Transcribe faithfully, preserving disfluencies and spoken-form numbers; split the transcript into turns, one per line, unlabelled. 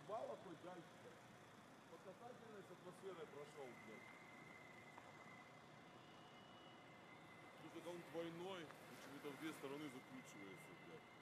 Заебало хоть дальше. По касательной с атмосферой прошел, блядь. Слушай, да он двойной, почему-то в две стороны закручивается, блядь.